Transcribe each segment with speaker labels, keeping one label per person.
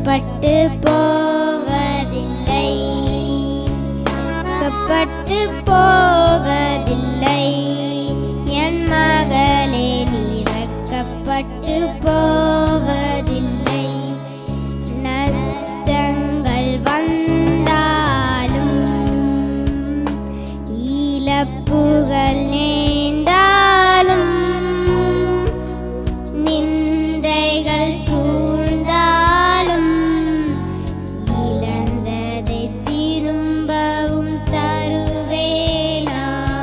Speaker 1: வெட்கப்பட்டு போவதில்லை, வெட்கப்பட்டு போவதில்லை. என் மகளே நீ வெட்கப்பட்டு போவதில்லை. நஷ்டங்கள் வந்தாலும் இழப்புகள் நேர்ந்தாலும் நிந்தைகள் சூழ்ந்தாலும் இழந்ததை திரும்பவும் தருவேனா,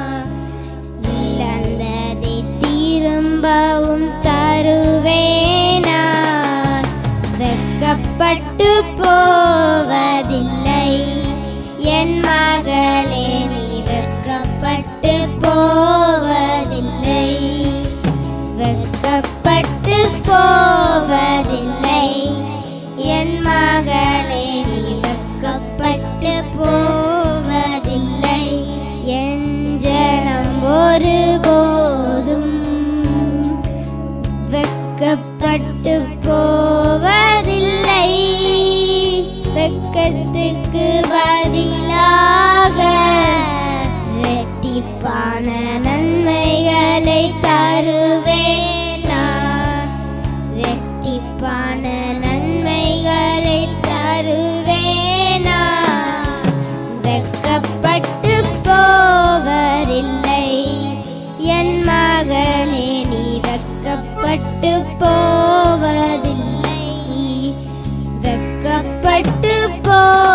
Speaker 1: இழந்ததை திரும்பவும் தருவேனா. வெட்கப்பட்டு போவதில்லை என் மகளே நீ வெட்கப்பட்டு போவதில்லை, வெட்கப்பட்டு போவதில்லை. என் மகளே நீ வெட்கப்பட்டு போவதில்லை. என் ஜனம் ஒருபோதும் வெட்கப்பட்டு போவதில்லை. வெட்கத்துக்கு பதிலாக இரட்டிப்பான நன்மைகளை தருவேனா, இரட்டிப்பான நன்மைகளை தருவேனா. வெட்கப்பட்டு போவதில்லை என் மகனே நீ வெட்கப்பட்டு போவதில்லை, வெட்கப்பட்டு போ